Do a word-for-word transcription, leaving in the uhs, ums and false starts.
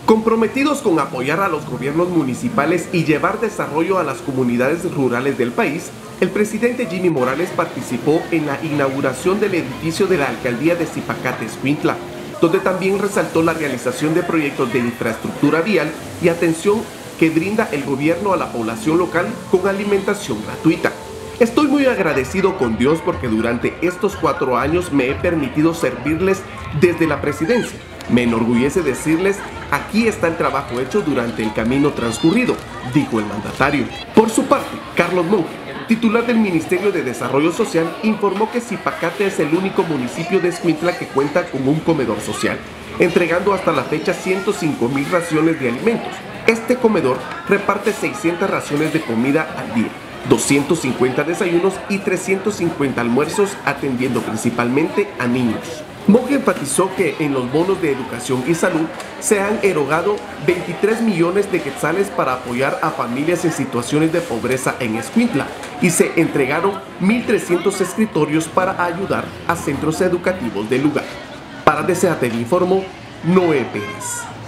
Comprometidos con apoyar a los gobiernos municipales y llevar desarrollo a las comunidades rurales del país, el presidente Jimmy Morales participó en la inauguración del edificio de la alcaldía de Zipacate, Escuintla, donde también resaltó la realización de proyectos de infraestructura vial y atención que brinda el gobierno a la población local con alimentación gratuita. Estoy muy agradecido con Dios porque durante estos cuatro años me he permitido servirles desde la presidencia. Me enorgullece decirles, aquí está el trabajo hecho durante el camino transcurrido, dijo el mandatario. Por su parte, Carlos Monge, titular del Ministerio de Desarrollo Social, informó que Zipacate es el único municipio de Escuintla que cuenta con un comedor social, entregando hasta la fecha ciento cinco mil raciones de alimentos. Este comedor reparte seiscientas raciones de comida al día, doscientos cincuenta desayunos y trescientos cincuenta almuerzos, atendiendo principalmente a niños. Monge enfatizó que en los bonos de educación y salud se han erogado veintitrés millones de quetzales para apoyar a familias en situaciones de pobreza en Escuintla y se entregaron mil trescientos escritorios para ayudar a centros educativos del lugar. Para D C A T V informó Noé Pérez.